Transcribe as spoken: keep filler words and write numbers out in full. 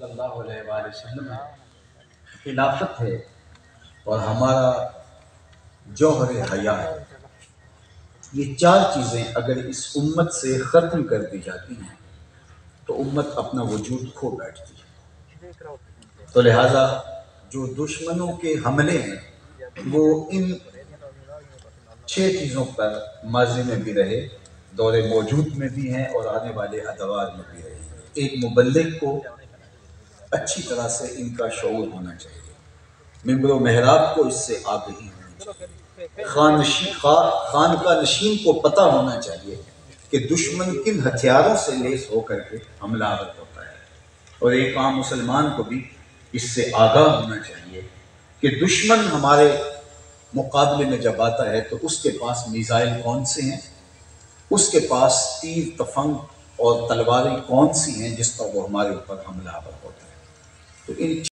صلی اللہ علیہ وآلہ وسلم ہے، خلافت ہے اور ہمارا جوہر حیا ہے۔ یہ چار چیزیں اگر اس امت سے ختم کر دی جاتی ہیں تو امت اپنا وجود کھو بیٹھتی ہے۔ تو لہٰذا جو دشمنوں کے حملے ہیں وہ ان چھ چیزوں پر ماضی میں بھی رہے، دور موجود میں بھی ہیں اور آنے والے ادوار میں بھی رہے ہیں۔ ایک مبلغ کو اچھی طرح سے ان کا شعور ہونا چاہیے، ممبر و محراب کو اس سے آگہی ہونی چاہیے، خان خان کا نشین کو پتہ ہونا چاہیے کہ دشمن کن ہتھیاروں سے لیس ہو کر کے حملہ آور ہوتا ہے، اور ایک عام مسلمان کو بھی اس سے آگاہ ہونا چاہیے کہ دشمن ہمارے مقابلے میں جب آتا ہے تو اس کے پاس میزائل کون سے ہیں، اس کے پاس تیر تفنگ اور تلواریں کون سی ہیں جس پر وہ ہمارے اوپر حملہ آور ہوتا ہے۔ تو ان